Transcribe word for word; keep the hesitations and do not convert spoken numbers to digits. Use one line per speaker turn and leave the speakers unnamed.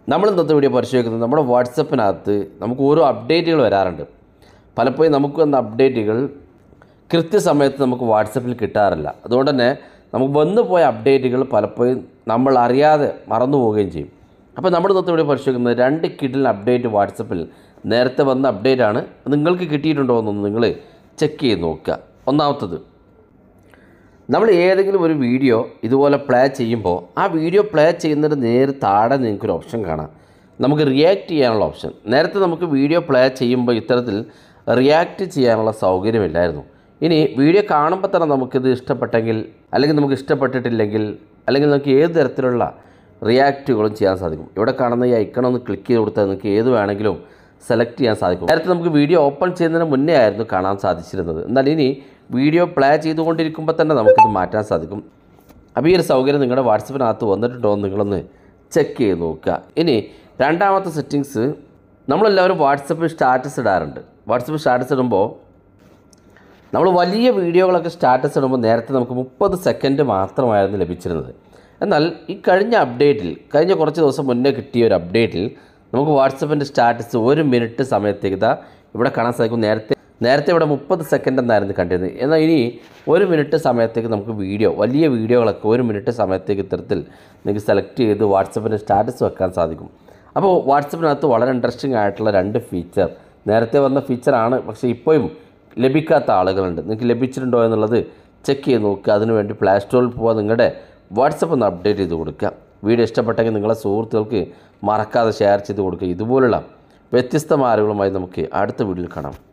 നമ്മൾ ഇന്നത്തെ വീഡിയോ പരിശോധിക്കുന്നത് നമ്മുടെ വാട്സപ്പിനകത്ത് നമുക്ക് ഓരോ അപ്ഡേറ്റുകൾ വരാറുണ്ട്. പലപ്പോഴും നമുക്ക് വന്ന അപ്ഡേറ്റുകൾ കൃത്യസമയത്ത് നമുക്ക് വാട്സപ്പിൽ കിട്ടാറില്ല. അതുകൊണ്ട് തന്നെ നമുക്ക് വന്നു പോയ അപ്ഡേറ്റുകൾ പലപ്പോഴും നമ്മൾ അറിയാതെ മറന്നു പോവുകയും ചെയ്യും. അപ്പോൾ നമ്മൾ ഇന്നത്തെ വീഡിയോ പരിശോധിക്കുന്നത് രണ്ട് കിഡിൽ അപ്ഡേറ്റ് വാട്സപ്പിൽ നേരത്തെ വന്ന അപ്ഡേറ്റാണ്. നിങ്ങൾക്ക് കിട്ടിയിട്ടുണ്ടോ എന്നൊന്ന് നിങ്ങൾ ചെക്ക് ചെയ്ത് നോക്കുക. ഒന്നാമത്തത്, നമ്മൾ ഏതെങ്കിലും ഒരു വീഡിയോ ഇതുപോലെ പ്ലേ ചെയ്യുമ്പോൾ ആ വീഡിയോ പ്ലേ ചെയ്യുന്നതിന് നേരെ താഴെ നിങ്ങൾക്കൊരു ഓപ്ഷൻ കാണാം, നമുക്ക് റിയാക്ട് ചെയ്യാനുള്ള ഓപ്ഷൻ. നേരത്തെ നമുക്ക് വീഡിയോ പ്ലേ ചെയ്യുമ്പോൾ ഇത്തരത്തിൽ റിയാക്ട് ചെയ്യാനുള്ള സൗകര്യമില്ലായിരുന്നു. ഇനി വീഡിയോ കാണുമ്പോൾ തന്നെ നമുക്കിത് ഇഷ്ടപ്പെട്ടെങ്കിൽ അല്ലെങ്കിൽ നമുക്ക് ഇഷ്ടപ്പെട്ടിട്ടില്ലെങ്കിൽ അല്ലെങ്കിൽ നമുക്ക് ഏത് തരത്തിലുള്ള റിയാക്റ്റുകളും ചെയ്യാൻ സാധിക്കും. ഇവിടെ കാണുന്ന ഈ ഐക്കൺ ഒന്ന് ക്ലിക്ക് ചെയ്ത് കൊടുത്താൽ നിങ്ങൾക്ക് ഏത് വേണമെങ്കിലും സെലക്ട് ചെയ്യാൻ സാധിക്കും. നേരത്തെ നമുക്ക് വീഡിയോ ഓപ്പൺ ചെയ്യുന്നതിന് മുന്നേ ആയിരുന്നു കാണാൻ സാധിച്ചിരുന്നത്. എന്നാൽ ഇനി വീഡിയോ പ്ലേ ചെയ്തുകൊണ്ടിരിക്കുമ്പോൾ തന്നെ നമുക്കിത് മാറ്റാൻ സാധിക്കും. അപ്പോൾ ഈ ഒരു സൗകര്യം നിങ്ങളുടെ വാട്സപ്പിനകത്ത് വന്നിട്ടുണ്ടോ എന്ന് നിങ്ങളൊന്ന് ചെക്ക് ചെയ്ത് നോക്കുക. ഇനി രണ്ടാമത്തെ സെറ്റിങ്സ്, നമ്മളെല്ലാവരും വാട്സപ്പിൽ സ്റ്റാറ്റസ് ഇടാറുണ്ട്. വാട്സപ്പിൽ സ്റ്റാറ്റസ് ഇടുമ്പോൾ നമ്മൾ വലിയ വീഡിയോകളൊക്കെ സ്റ്റാറ്റസ് ഇടുമ്പോൾ നേരത്തെ നമുക്ക് മുപ്പത് സെക്കൻഡ് മാത്രമായിരുന്നു ലഭിച്ചിരുന്നത്. എന്നാൽ ഈ കഴിഞ്ഞ അപ്ഡേറ്റിൽ കഴിഞ്ഞ കുറച്ച് ദിവസം മുന്നേ കിട്ടിയ ഒരു അപ്ഡേറ്റിൽ നമുക്ക് വാട്സപ്പിൻ്റെ സ്റ്റാറ്റസ് ഒരു മിനിറ്റ് സമയത്തേക്ക് ഇതാ ഇവിടെ കാണാൻ സാധിക്കും. നേരത്തെ നേരത്തെ ഇവിടെ മുപ്പത് സെക്കൻഡ് എന്നായിരുന്നു കണ്ടിരുന്നത്. എന്നാൽ ഇനി ഒരു മിനിറ്റ് സമയത്തേക്ക് നമുക്ക് വീഡിയോ വലിയ വീഡിയോകളൊക്കെ ഒരു മിനിറ്റ് സമയത്തേക്ക് ഇത്തരത്തിൽ നിങ്ങൾക്ക് സെലക്ട് ചെയ്ത് വാട്സപ്പിൻ്റെ സ്റ്റാറ്റസ് വെക്കാൻ സാധിക്കും. അപ്പോൾ വാട്സപ്പിനകത്ത് വളരെ ഇൻട്രസ്റ്റിംഗ് ആയിട്ടുള്ള രണ്ട് ഫീച്ചർ, നേരത്തെ വന്ന ഫീച്ചറാണ്, പക്ഷേ ഇപ്പോഴും ലഭിക്കാത്ത ആളുകളുണ്ട്. നിങ്ങൾക്ക് ലഭിച്ചിട്ടുണ്ടോ എന്നുള്ളത് ചെക്ക് ചെയ്ത് നോക്കുക. അതിനുവേണ്ടി പ്ലേ സ്റ്റോറിൽ പോകാൻ നിങ്ങളുടെ വാട്സപ്പ് ഒന്ന് അപ്ഡേറ്റ് ചെയ്ത് കൊടുക്കുക. വീഡിയോ ഇഷ്ടപ്പെട്ടെങ്കിൽ നിങ്ങളെ സുഹൃത്തുക്കൾക്ക് മറക്കാതെ ഷെയർ ചെയ്ത് കൊടുക്കുക. ഇതുപോലുള്ള വ്യത്യസ്തമായ അറിവുകളുമായി നമുക്ക് അടുത്ത വീഡിയോയിൽ കാണാം.